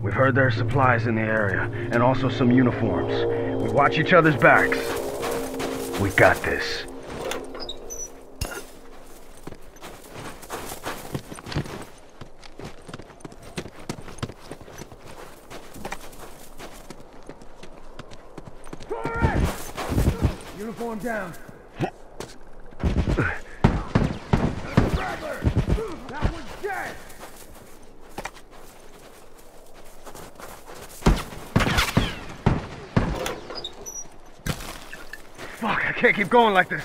We've heard there are supplies in the area, and also some uniforms. We watch each other's backs. We got this. Uniform down. That one's dead! Fuck, I can't keep going like this.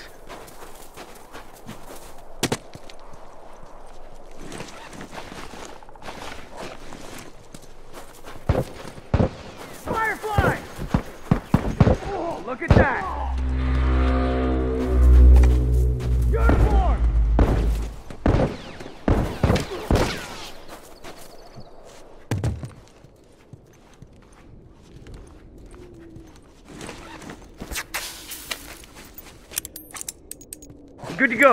Firefly! Oh, look at that! Uniform! Good to go.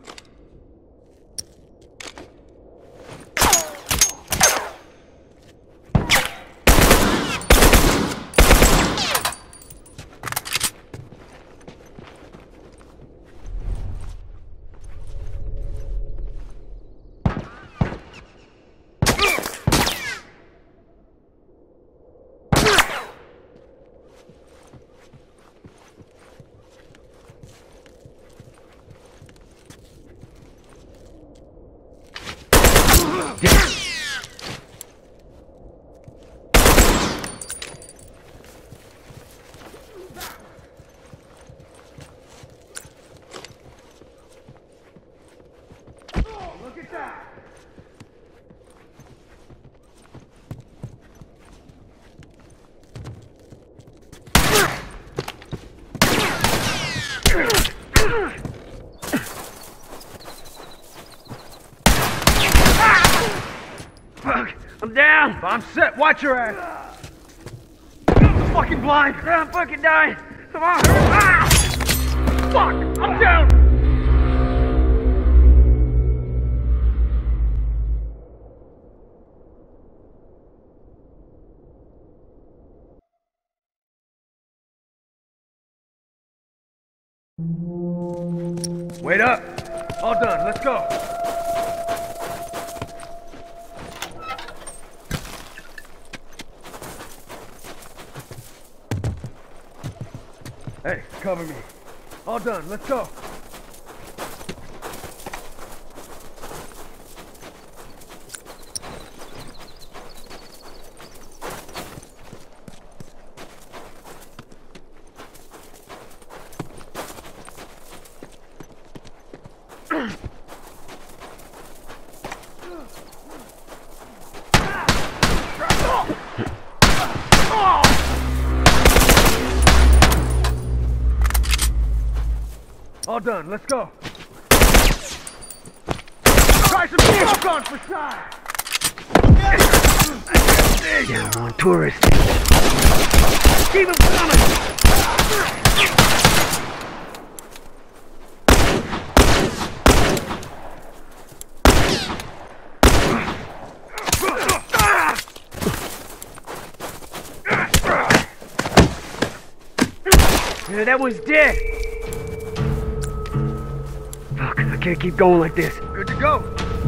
Look at that! Fuck! I'm down! I'm set! Watch your ass! I'm fucking blind! I'm fucking dying! Come on! Ah! Fuck! I'm down! Wait up! All done, let's go! Hey, cover me. All done, let's go! All done, let's go. Try some smoke on for size. Down one tourist. Keep him coming. Yeah, that one's dead. Fuck, I can't keep going like this. Good to go.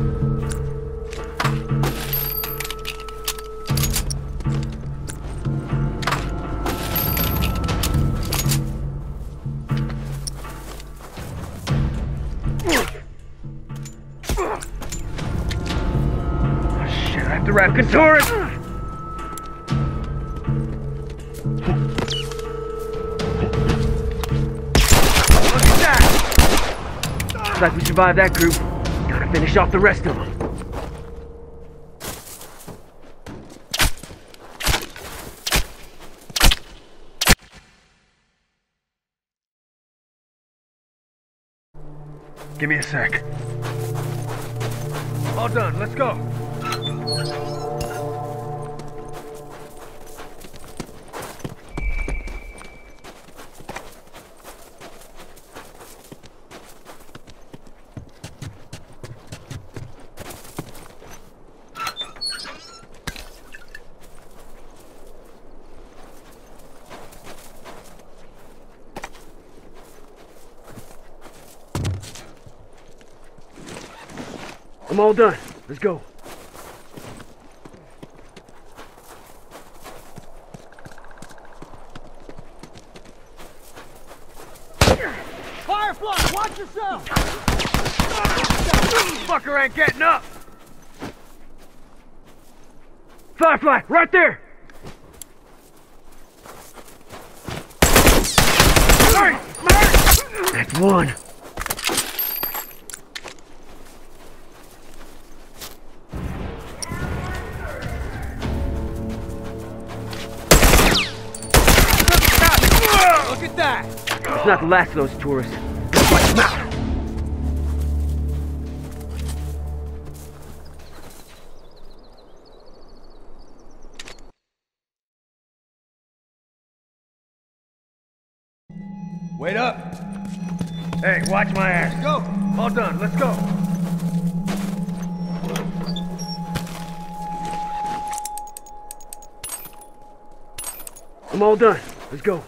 Oh shit, I have to wrap Contourus! Looks like we survived that group. Gotta finish off the rest of them. Give me a sec. All done, let's go. I'm all done. Let's go. Firefly, watch yourself! Fucker ain't getting up! Firefly, right there! That's one. Look at that! It's not the last of those tourists. Wait up! Hey, watch my ass. Go! All done, let's go. I'm all done. Let's go.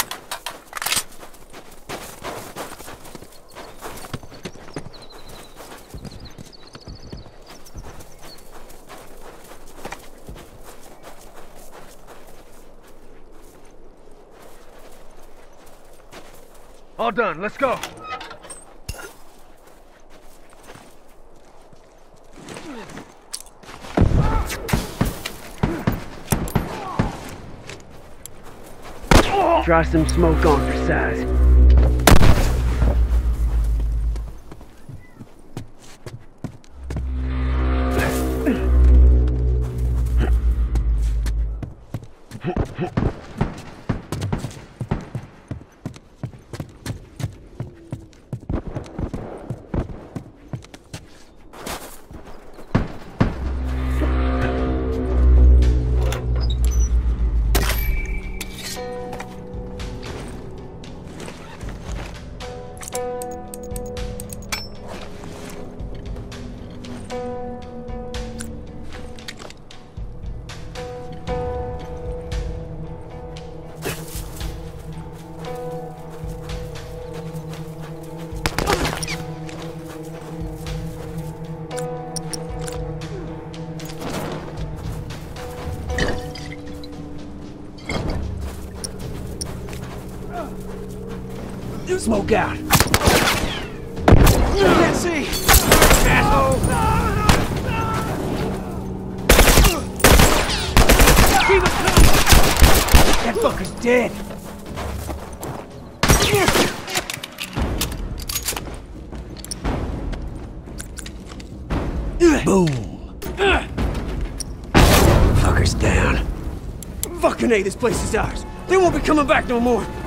All done, let's go. Try some smoke on for size. Smoke out. Can't see! Asshole! Keep it coming! That fucker's dead! Boom! Fucker's down. Fucking A, this place is ours. They won't be coming back no more.